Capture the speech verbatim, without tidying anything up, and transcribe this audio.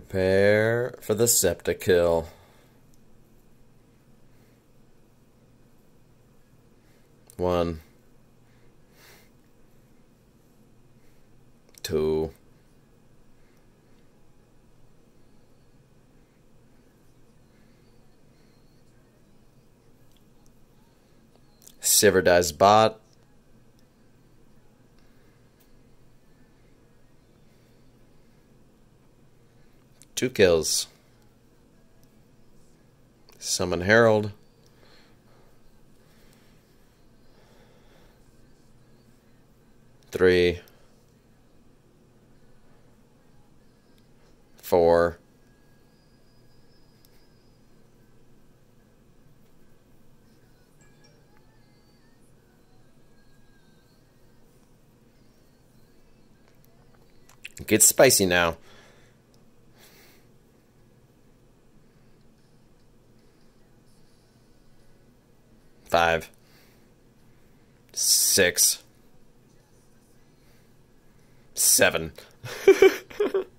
Prepare for the Septikill. One. Two. Sivir dies bot. Two kills. Summon Herald. Three. Four. It gets spicy now. Five. Six. Seven.